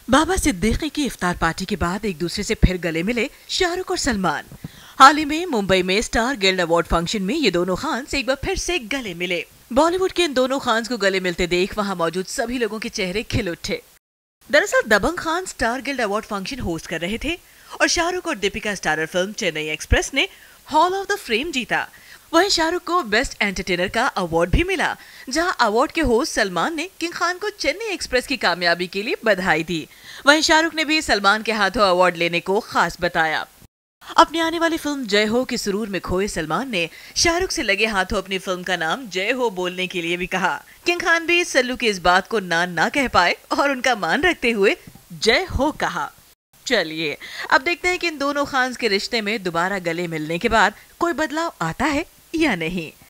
बाबा सिद्दीकी की इफ्तार पार्टी के बाद एक दूसरे से फिर गले मिले शाहरुख और सलमान। हाल ही में मुंबई में स्टार गिल्ड अवार्ड फंक्शन में ये दोनों खान्स एक बार फिर से गले मिले। बॉलीवुड के इन दोनों खान्स को गले मिलते देख वहां मौजूद सभी लोगों के चेहरे खिल उठे। दरअसल Dabangg Khan star guild award function host कर रहे थे और शाहरुख और Deepika starrer film Chennai express ने हॉल ऑफ द फ्रेम जीता। वहीं शाहरुख को बेस्ट एंटरटेनर का अवार्ड भी मिला, जहां अवार्ड के होस्ट सलमान ने किंग खान को चेन्नई एक्सप्रेस की कामयाबी के लिए बधाई दी। वहीं शाहरुख ने भी सलमान के हाथों अवार्ड लेने को खास बताया। अपनी आने वाली फिल्म जय हो के सुरूर में खोए सलमान ने शाहरुख से लगे हाथों अपनी फिल्म का नाम जय हो बोलने के लिए भी कहा। किंग खान भी सल्लू की इस बात को ना कह पाए और उनका मान रखते हुए जय हो कहा। चलिए अब देखते हैं कि इन दोनों खान्स के रिश्ते में दोबारा गले मिलने के बाद कोई बदलाव आता है या नहीं।